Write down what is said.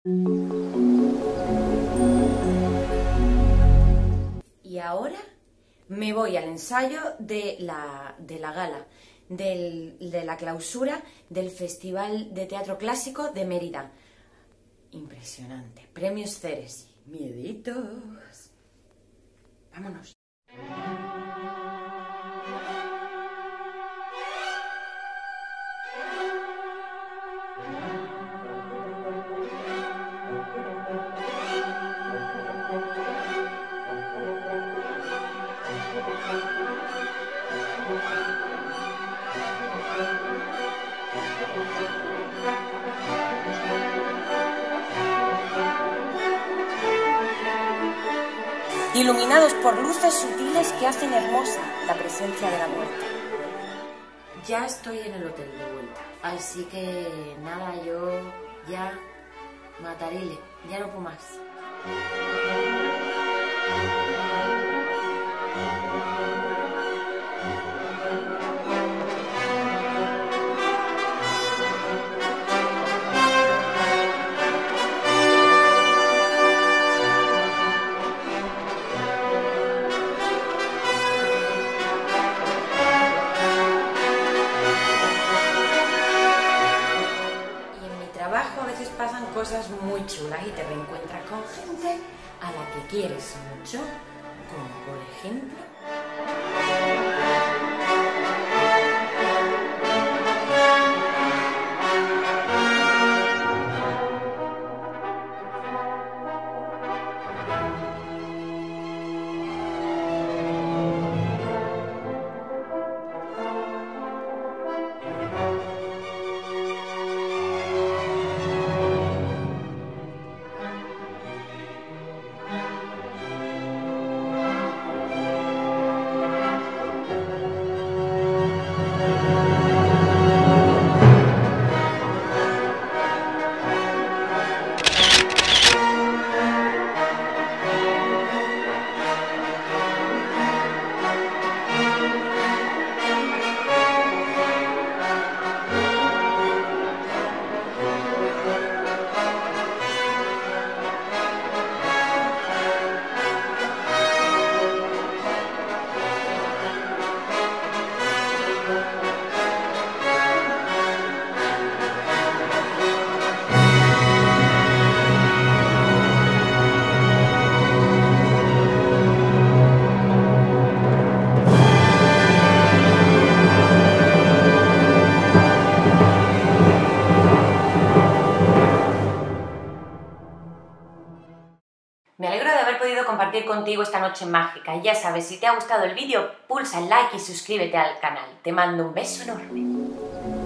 Y ahora me voy al ensayo de la gala, de la clausura del Festival de Teatro Clásico de Mérida. Impresionante. Premios Ceres. Mieditos. Vámonos. Iluminados por luces sutiles que hacen hermosa la presencia de la muerte. Ya estoy en el hotel de vuelta, así que nada, yo ya matarile, ya no puedo más. A veces pasan cosas muy chulas y te reencuentras con gente a la que quieres mucho, como por ejemplo... Me alegro de haber podido compartir contigo esta noche mágica. Y ya sabes, si te ha gustado el vídeo, pulsa el like y suscríbete al canal. Te mando un beso enorme.